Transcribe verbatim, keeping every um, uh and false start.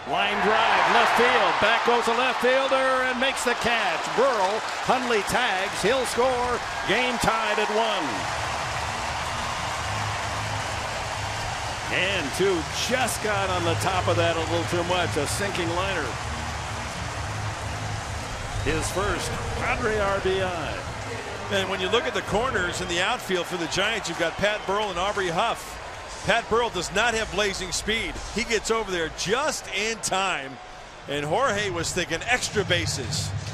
Line drive, left field. Back goes the left fielder and makes the catch. Burrell, Hundley tags. He'll score. Game tied at one. Cantu just got on the top of that a little too much. A sinking liner. His first Padre R B I. And when you look at the corners in the outfield for the Giants, you've got Pat Burrell and Aubrey Huff. Pat Burrell does not have blazing speed. He gets over there just in time. And Jorge was thinking extra bases.